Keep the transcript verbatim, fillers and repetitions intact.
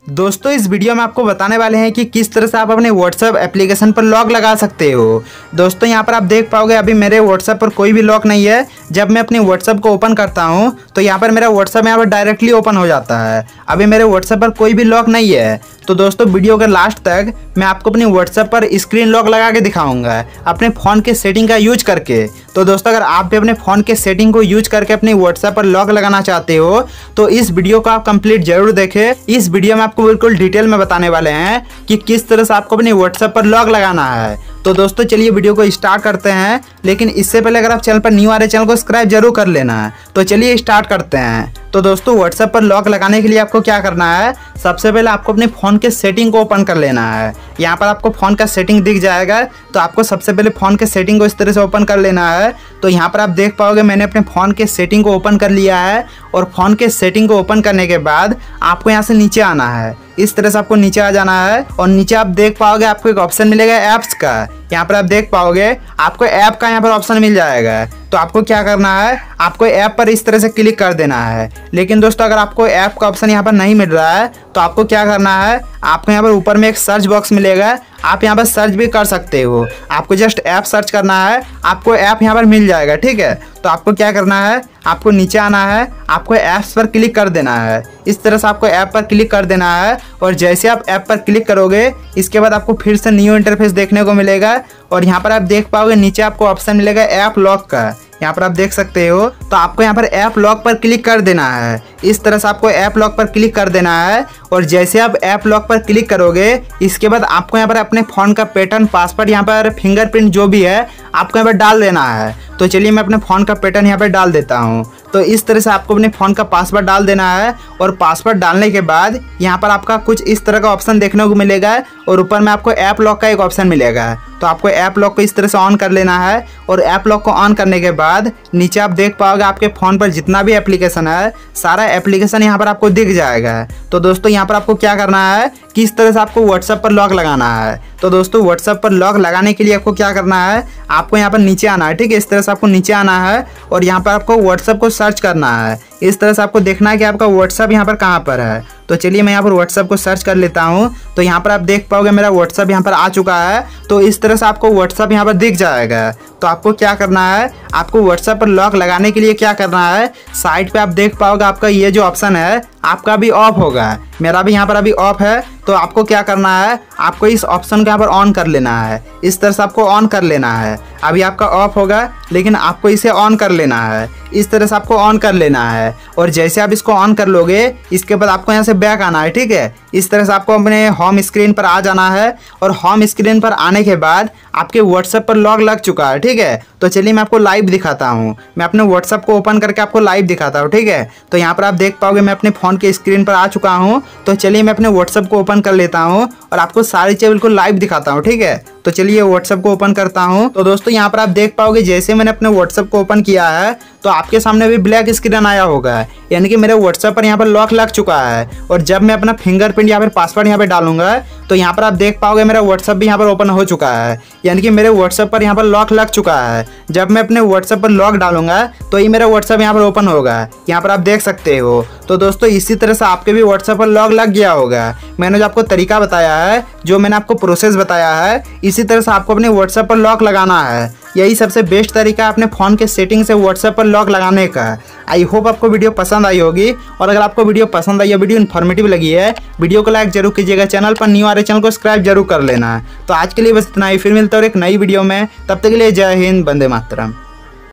दोस्तों इस वीडियो में आपको बताने वाले हैं कि किस तरह से आप अपने व्हाट्सएप एप्लीकेशन पर लॉक लगा सकते हो। दोस्तों यहाँ पर आप देख पाओगे अभी मेरे व्हाट्सएप पर कोई भी लॉक नहीं है। जब मैं अपने व्हाट्सएप को ओपन करता हूँ तो यहाँ पर मेरा व्हाट्सएप यहाँ पर डायरेक्टली ओपन हो जाता है। अभी मेरे व्हाट्सएप पर कोई भी लॉक नहीं है। तो दोस्तों वीडियो के लास्ट तक मैं आपको अपने व्हाट्सएप पर स्क्रीन लॉक लगा के दिखाऊंगा अपने फ़ोन के सेटिंग का यूज करके। तो दोस्तों अगर आप भी अपने फ़ोन के सेटिंग को यूज करके अपने व्हाट्सएप पर लॉक लगाना चाहते हो तो इस वीडियो को आप कंप्लीट जरूर देखें। इस वीडियो में आपको बिल्कुल डिटेल में बताने वाले हैं कि किस तरह से आपको अपने व्हाट्सएप पर लॉक लगाना है। तो दोस्तों चलिए वीडियो को स्टार्ट करते हैं, लेकिन इससे पहले अगर आप चैनल पर न्यू आ रहे चैनल को सब्सक्राइब जरूर कर लेना है। तो चलिए स्टार्ट करते हैं। तो दोस्तों व्हाट्सएप पर लॉक लगाने के लिए आपको क्या करना है, सबसे पहले आपको अपने फ़ोन के सेटिंग को ओपन कर लेना है। यहाँ पर आपको फ़ोन का सेटिंग दिख जाएगा, तो आपको सबसे पहले फ़ोन के सेटिंग को इस तरह से ओपन कर लेना है। तो यहाँ पर आप देख पाओगे मैंने अपने फ़ोन के सेटिंग को ओपन कर लिया है। और फ़ोन के सेटिंग को ओपन करने के बाद आपको यहाँ से नीचे आना है। इस तरह से आपको नीचे आ जाना है और नीचे आप देख पाओगे आपको एक ऑप्शन मिलेगा ऐप्स का। यहाँ पर आप देख पाओगे आपको ऐप का यहाँ पर ऑप्शन मिल जाएगा। तो आपको क्या करना है, आपको ऐप पर इस तरह से क्लिक कर देना है। लेकिन दोस्तों अगर आपको ऐप का ऑप्शन यहाँ पर नहीं मिल रहा है तो आपको क्या करना है, आपको यहाँ पर ऊपर में एक सर्च बॉक्स मिलेगा, आप यहाँ पर सर्च भी कर सकते हो। आपको जस्ट ऐप सर्च करना है, आपको ऐप यहाँ पर मिल जाएगा। ठीक है, तो आपको क्या करना है, आपको नीचे आना है, आपको ऐप्स पर क्लिक कर देना है। इस तरह से आपको ऐप पर क्लिक कर देना है और जैसे आप ऐप पर क्लिक करोगे इसके बाद आपको फिर से न्यू इंटरफेस देखने को मिलेगा। और यहाँ पर आप देख पाओगे नीचे आपको ऑप्शन मिलेगा ऐप लॉक का, यहाँ पर आप देख सकते हो। तो आपको यहाँ पर ऐप लॉक पर क्लिक कर देना है। इस तरह से आपको ऐप लॉक पर क्लिक कर देना है और जैसे आप ऐप लॉक पर क्लिक करोगे इसके बाद आपको यहाँ पर अपने फ़ोन का पैटर्न, पासवर्ड, यहाँ पर फिंगरप्रिंट जो भी है आपको यहाँ पर डाल देना है। तो चलिए मैं अपने फ़ोन का पैटर्न यहाँ पर डाल देता हूँ। तो इस तरह से आपको अपने फ़ोन का पासवर्ड डाल देना है और पासवर्ड डालने के बाद यहाँ पर आपका कुछ इस तरह का ऑप्शन देखने को मिलेगा और ऊपर में आपको ऐप लॉक का एक ऑप्शन मिलेगा। तो आपको ऐप लॉक को इस तरह से ऑन कर लेना है और ऐप लॉक को ऑन करने के बाद नीचे आप देख पाओगे आपके फ़ोन पर जितना भी एप्लीकेशन है सारा एप्लीकेशन यहाँ पर आपको दिख जाएगा। तो दोस्तों यहाँ पर आपको क्या करना है, किस तरह से आपको व्हाट्सएप पर लॉक लगाना है। तो दोस्तों व्हाट्सएप पर लॉक लगाने के लिए आपको क्या करना है, आपको यहाँ पर नीचे आना है। ठीक है, इस तरह से आपको नीचे आना है और यहाँ पर आपको व्हाट्सएप को सर्च करना है। इस तरह से आपको देखना है कि आपका व्हाट्सएप यहाँ पर कहाँ पर है। तो चलिए मैं यहाँ पर व्हाट्सएप को सर्च कर लेता हूँ। तो यहाँ पर आप देख पाओगे मेरा व्हाट्सएप यहाँ पर आ चुका है। तो इस तरह से आपको व्हाट्सएप यहाँ पर दिख जाएगा। तो आपको क्या करना है, आपको व्हाट्सएप पर लॉक लगाने के लिए क्या करना है, साइड पे आप देख पाओगे आपका ये जो ऑप्शन है आपका भी ऑफ होगा, मेरा भी यहाँ पर अभी ऑफ है। तो आपको क्या करना है, आपको इस ऑप्शन को यहाँ पर ऑन कर लेना है। इस तरह से आपको ऑन कर लेना है। अभी आपका ऑफ होगा लेकिन आपको इसे ऑन कर लेना है। इस तरह से आपको ऑन कर लेना है और जैसे आप इसको ऑन कर लोगे इसके बाद आपको यहाँ से बैक आना है। ठीक है, इस तरह से आपको अपने होम स्क्रीन पर आ जाना है और होम स्क्रीन पर आने के बाद आपके व्हाट्सएप पर लॉक लग चुका है। ठीक है, तो चलिए मैं आपको लाइव दिखाता हूँ। मैं अपने व्हाट्सएप को ओपन करके आपको लाइव दिखाता हूँ। ठीक है, तो यहाँ पर आप देख पाओगे मैं अपने फ़ोन के स्क्रीन पर आ चुका हूँ। तो चलिए मैं अपने व्हाट्सएप को ओपन कर लेता हूँ और आपको सारी चीज़ बिल्कुल लाइव दिखाता हूँ। ठीक है, तो चलिए व्हाट्सएप को ओपन करता हूँ। तो दोस्तों यहाँ पर आप देख पाओगे जैसे मैंने अपने व्हाट्सएप को ओपन किया है तो आपके सामने भी ब्लैक स्क्रीन आया होगा, यानी कि मेरे व्हाट्सएप पर यहाँ पर लॉक लग चुका है। और जब मैं अपना फिंगरप्रिंट या फिर पासवर्ड यहाँ पर डालूंगा तो यहाँ पर आप देख पाओगे मेरा व्हाट्सएप भी यहाँ पर ओपन हो चुका है, यानी कि मेरे व्हाट्सएप पर यहाँ पर लॉक लग चुका है। जब मैं अपने व्हाट्सएप पर लॉक डालूंगा तो ही मेरा व्हाट्सएप यहाँ पर ओपन होगा, यहाँ पर आप देख सकते हो। तो दोस्तों इसी तरह से आपके भी व्हाट्सएप पर लॉक लग गया होगा। मैंने जो आपको तरीका बताया है, जो मैंने आपको प्रोसेस बताया है, इसी तरह से आपको अपने व्हाट्सएप पर लॉक लगाना है। यही सबसे बेस्ट तरीका है अपने फ़ोन के सेटिंग से व्हाट्सएप पर लॉक लगाने का। आई होप आपको वीडियो पसंद आई होगी और अगर आपको वीडियो पसंद आई या वीडियो इन्फॉर्मेटिव लगी है, वीडियो को लाइक जरूर कीजिएगा। चैनल पर न्यू आ रहे चैनल को सब्सक्राइब जरूर कर लेना। तो आज के लिए बस इतना ही, फिर मिलते हैं और एक नई वीडियो में। तब तक के लिए जय हिंद, वंदे मातरम।